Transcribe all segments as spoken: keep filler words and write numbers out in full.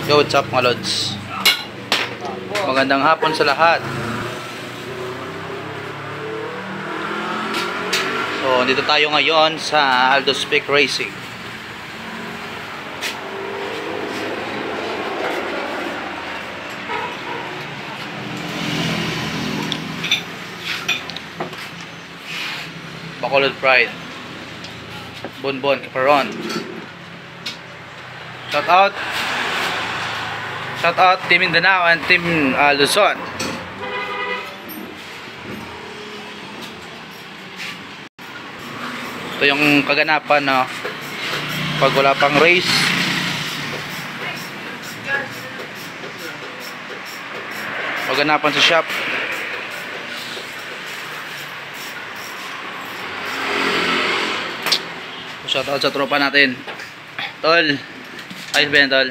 Yo, what's up mga lods? Magandang hapon sa lahat. So, dito tayo ngayon sa Aldos Peak Racing. Bacolod Pride, Bonbon, Caparon. Shout out Shout out Team Mindanao and Team uh, Luzon. Ito yung kaganapan, no? Pag wala pang race, kaganapan sa shop. Shout out sa tropa natin. Tol, ayos ba yan, Tol?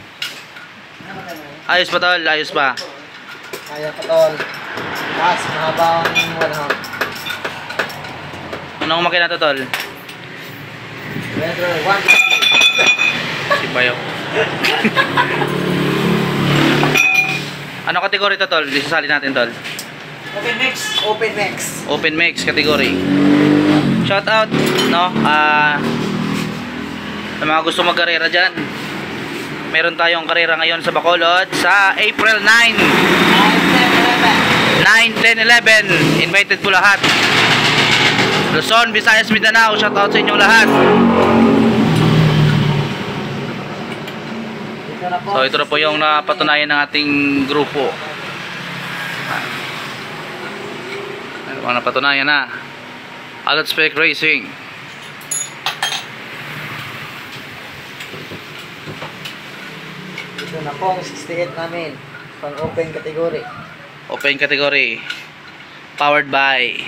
Ayos pa, Tol? Ayos pa? Kaya pa, Tol. Taas, mahabang walhang. Anong makina to, Tol? Metro one. Si Bayo. Ano kategory to, Tol? Isasali natin, Tol. Open mix. Open mix. Open mix category. Shout out, no? Ah, uh, sa mga gusto magkarera dyan. Meron tayong karera ngayon sa Bacolod sa April nine, nine, ten, eleven. Invited po lahat. Luzon, Visayas, Mindanao, shout out sa inyong lahat. So ito na po yung napatunayan ng ating grupo. Ito ang napatunayan na Aldos Peak Racing. Ito na po ang sixty-eight namin, pang open category. Open category, powered by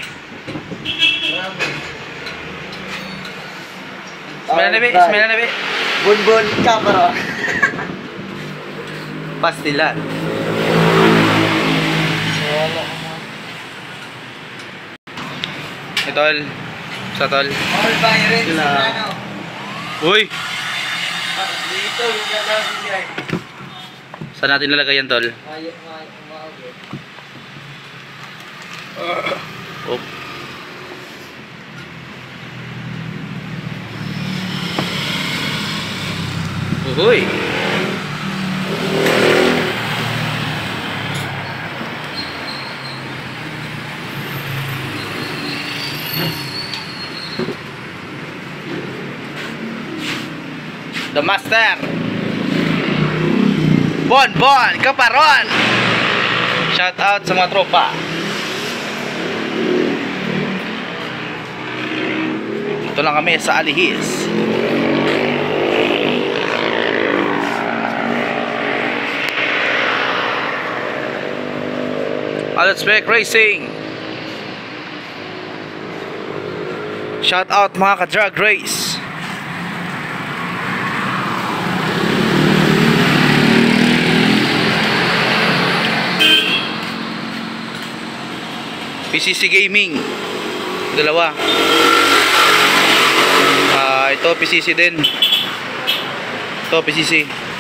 Ismail Nabi, Ismail Nabi, Bonbon, Caparon. Pastilan. Tol, sa Tol. All by Red Silano. Uy! Dito, yung gano'n bigay. Saan natin nalagay yan, Tol? Ayok nga, umawag. Oh. Uhuy! The Master Bonbon, Caparon. Shout out sa mga tropa. Ito lang kami sa Alihis. Aldos Peak Racing. Shout out mga ka-drag race. P C C Gaming, dalawa. Ah, uh, ito P C C din. Ito P C C.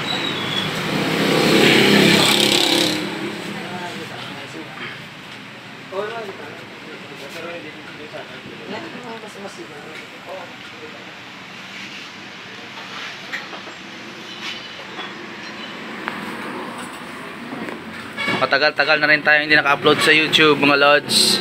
Matagal-tagal na rin tayo hindi naka-upload sa YouTube, mga lods.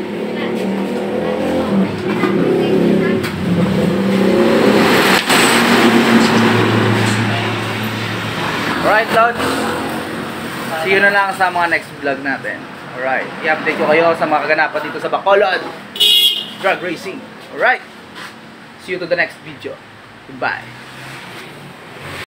Alright, lods. See you na lang sa mga next vlog natin. Alright, i-update ko kayo sa mga kaganapan dito sa Bacolod Drag Racing. Alright, see you to the next video. Goodbye.